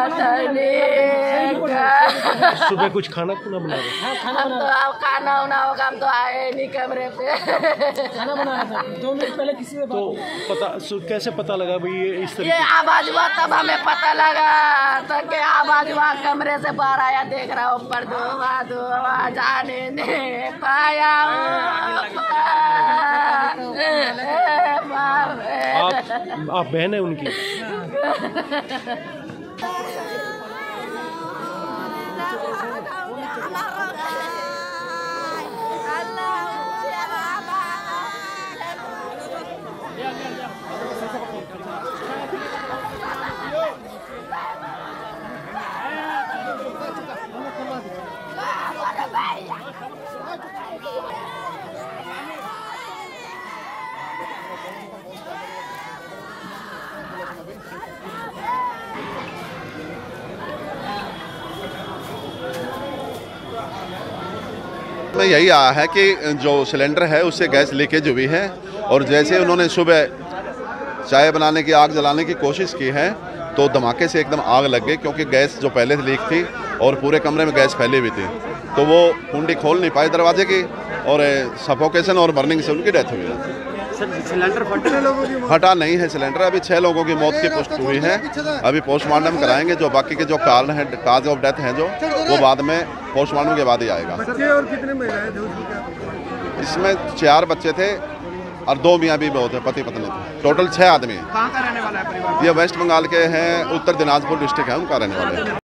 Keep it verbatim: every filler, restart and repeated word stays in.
सुबह कुछ खाना खुना बना रहे? हम तो अब खाना उना होगा, हम तो आए नहीं कमरे पे। खाना बनाया था दो मिनट पहले किसी से तो पता कैसे पता लगा भाई ये इस ये आवाज हुआ तब हमें पता लगा, तो के आवाज हुआ कमरे से बाहर आया, देख रहा हूँ ऊपर धुआं धुआं, जाने नहीं पाया। आप आप बहन है उनकी? में यही आया है कि जो सिलेंडर है उससे गैस लीकेज हुई है, और जैसे उन्होंने सुबह चाय बनाने की आग जलाने की कोशिश की है तो धमाके से एकदम आग लग गई, क्योंकि गैस जो पहले से लीक थी और पूरे कमरे में गैस फैली हुई थी, तो वो कुंडी खोल नहीं पाई दरवाजे की, और सफोकेशन और बर्निंग से उनकी डेथ हुई है। सर सिलेंडर फटा फटा नहीं है सिलेंडर, अभी छः लोगों की मौत की पुष्टि हुई है। अभी पोस्टमार्टम कराएंगे, जो बाकी के जो कारण है, काज ऑफ डेथ हैं जो, वो बाद में पोस्टमार्टम के बाद ही आएगा। बच्चे और कितने महिलाएं थे? इसमें चार बच्चे थे और दो मियाँ भी बहुत है, पति पत्नी थे, टोटल छः आदमी। कहाँ का रहने वाला है परिवार? ये वेस्ट बंगाल के हैं, उत्तर दिनाजपुर डिस्ट्रिक्ट है उनका रहने वाले।